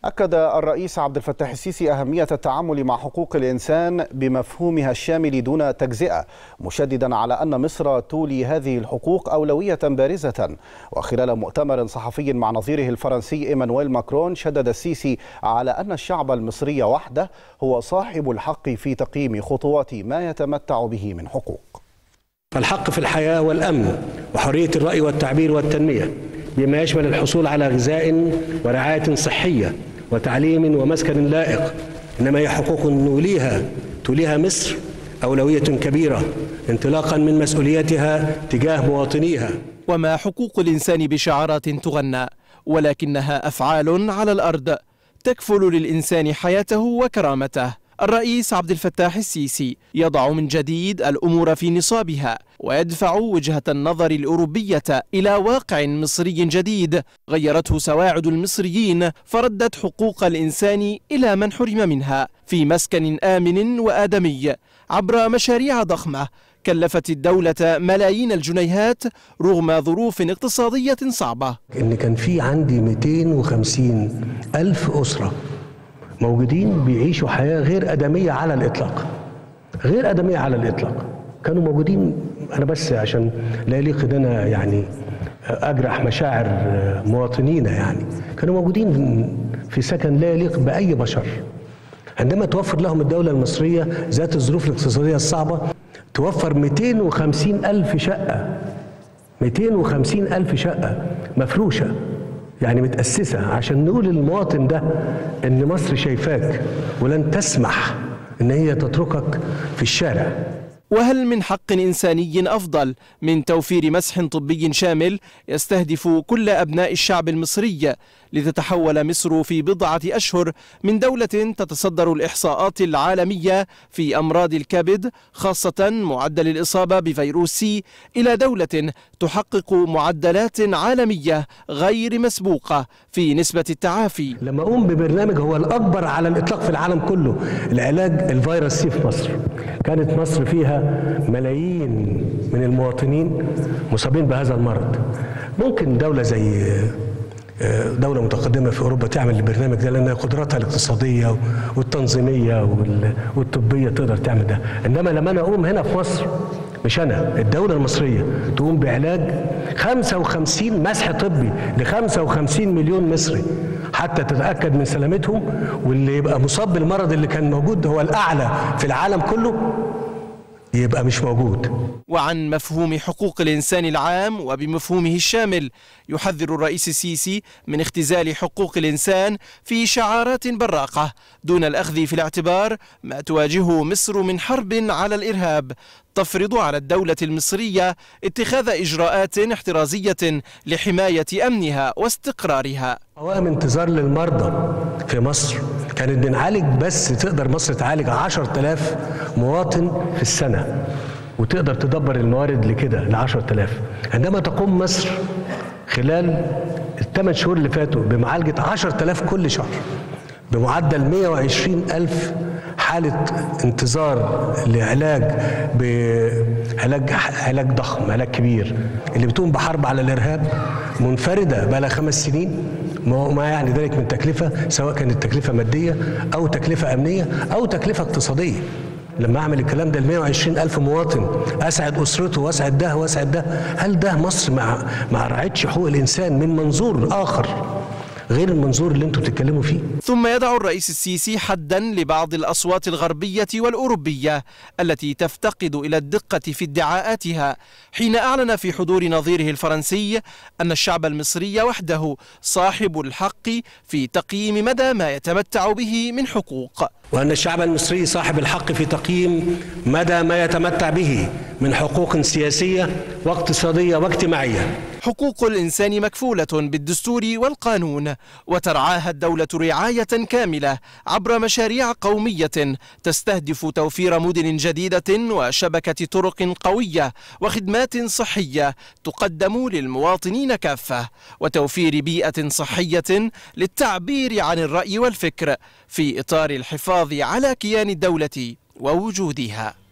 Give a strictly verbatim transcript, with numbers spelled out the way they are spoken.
أكد الرئيس عبد الفتاح السيسي أهمية التعامل مع حقوق الإنسان بمفهومها الشامل دون تجزئة، مشددا على أن مصر تولي هذه الحقوق أولوية بارزة. وخلال مؤتمر صحفي مع نظيره الفرنسي إيمانويل ماكرون، شدد السيسي على أن الشعب المصري وحده هو صاحب الحق في تقييم خطوات ما يتمتع به من حقوق. الحق في الحياة والأمن وحرية الرأي والتعبير والتنمية، بما يشمل الحصول على غذاء ورعاية صحية وتعليم ومسكن لائق، إنما هي حقوق نوليها توليها مصر أولوية كبيرة انطلاقا من مسؤوليتها تجاه مواطنيها. وما حقوق الإنسان بشعارات تغنى، ولكنها أفعال على الأرض تكفل للإنسان حياته وكرامته. الرئيس عبد الفتاح السيسي يضع من جديد الأمور في نصابها، ويدفع وجهة النظر الأوروبية إلى واقع مصري جديد غيرته سواعد المصريين، فردت حقوق الإنسان إلى من حرم منها في مسكن آمن وآدمي عبر مشاريع ضخمة كلفت الدولة ملايين الجنيهات رغم ظروف اقتصادية صعبة. إن كان في عندي مئتين وخمسين ألف أسرة موجودين بيعيشوا حياة غير آدمية على الإطلاق، غير آدمية على الإطلاق، كانوا موجودين. أنا بس عشان لا يليق إن أنا يعني أجرح مشاعر مواطنينا، يعني كانوا موجودين في سكن لا يليق بأي بشر. عندما توفر لهم الدولة المصرية ذات الظروف الاقتصادية الصعبة، توفر مئتين وخمسين ألف شقة، مئتين وخمسين ألف شقة مفروشة، يعني متأسسة، عشان نقول للمواطن ده إن مصر شايفاك ولن تسمح إن هي تتركك في الشارع. وهل من حق إنساني أفضل من توفير مسح طبي شامل يستهدف كل أبناء الشعب المصري لتتحول مصر في بضعة أشهر من دولة تتصدر الإحصاءات العالمية في أمراض الكبد، خاصة معدل الإصابة بفيروس سي، إلى دولة تحقق معدلات عالمية غير مسبوقة في نسبة التعافي؟ لما أقوم ببرنامج هو الأكبر على الإطلاق في العالم كله لعلاج الفيروس سي في مصر، كانت مصر فيها ملايين من المواطنين مصابين بهذا المرض. ممكن دولة زي دولة متقدمة في أوروبا تعمل البرنامج ده لأن قدراتها الاقتصادية والتنظيمية والطبية تقدر تعمل ده، إنما لما أنا أقوم هنا في مصر، مش أنا، الدولة المصرية تقوم بعلاج خمسة وخمسين مسح طبي ل خمسة وخمسين مليون مصري حتى تتأكد من سلامتهم، واللي يبقى مصاب بالمرض اللي كان موجود هو الأعلى في العالم كله يبقى مش موجود. وعن مفهوم حقوق الإنسان العام وبمفهومه الشامل يحذر الرئيس السيسي من اختزال حقوق الإنسان في شعارات براقة دون الأخذ في الاعتبار ما تواجهه مصر من حرب على الإرهاب تفرض على الدولة المصرية اتخاذ إجراءات احترازية لحماية أمنها واستقرارها. قوائم انتظار للمرضى في مصر كانت بنعالج، بس تقدر مصر تعالج عشرة آلاف مواطن في السنة وتقدر تدبر الموارد لكده ل عشرة آلاف. عندما تقوم مصر خلال الثمان شهور اللي فاتوا بمعالجة عشرة آلاف كل شهر بمعدل مئة وعشرين ألف حالة انتظار لعلاج بعلاج علاج ضخم، علاج كبير، اللي بتقوم بحرب على الإرهاب منفردة بقى لها خمس سنين، ما يعني ذلك من تكلفة، سواء كانت تكلفة مادية أو تكلفة أمنية أو تكلفة اقتصادية. لما أعمل الكلام ده ل مئة وعشرين ألف مواطن، أسعد أسرته وأسعد ده وأسعد ده، هل ده مصر ما ما رعتش حقوق الإنسان من منظور آخر غير المنظور اللي انتم بتتكلموا فيه؟ ثم يضع الرئيس السيسي حدا لبعض الأصوات الغربية والأوروبية التي تفتقد إلى الدقة في ادعاءاتها حين أعلن في حضور نظيره الفرنسي أن الشعب المصري وحده صاحب الحق في تقييم مدى ما يتمتع به من حقوق، وأن الشعب المصري صاحب الحق في تقييم مدى ما يتمتع به من حقوق سياسية واقتصادية واجتماعية. حقوق الإنسان مكفولة بالدستور والقانون، وترعاها الدولة رعاية كاملة عبر مشاريع قومية تستهدف توفير مدن جديدة وشبكة طرق قوية وخدمات صحية تقدم للمواطنين كافة، وتوفير بيئة صحية للتعبير عن الرأي والفكر في إطار الحفاظ على كيان الدولة ووجودها.